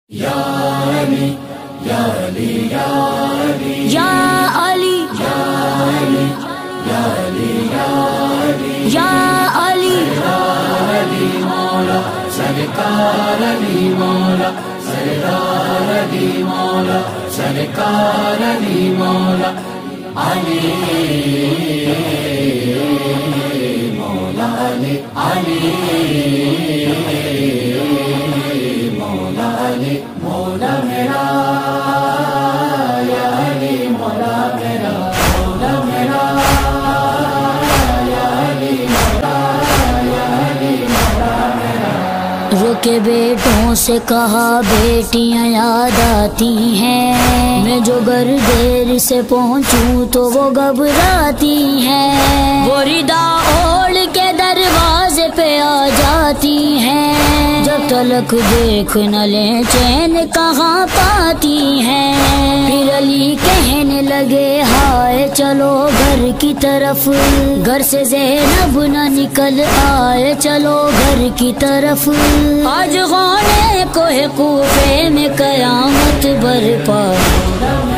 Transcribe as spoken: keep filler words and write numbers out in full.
یا علی یا علی یا علی یا علی یا علی یا علی یا علی علی مولا سرکار علی مولا سردار علی مولا سرکار علی مولا علی مولا علی علی مولا علی مولا میرا یا علی مولا میرا مولا میرا یا علی مولا یا علی مولا میرا۔ روکے بیٹوں سے کہا بیٹیاں یاد آتی ہیں، میں جو گر دیر سے پہنچوں تو وہ گھبراتی ہیں، وہ ردا اوڑھ کے دروازے پہ آ جاتی ہیں، جب تلک دیکھ نہ لیں چین کہاں پاتی ہیں۔ پھر علی کہنے لگے ہائے چلو گھر کی طرف، گھر سے زینب نہ نکل آئے چلو گھر کی طرف، آج غونے کوہ کوفے میں قیامت برپا۔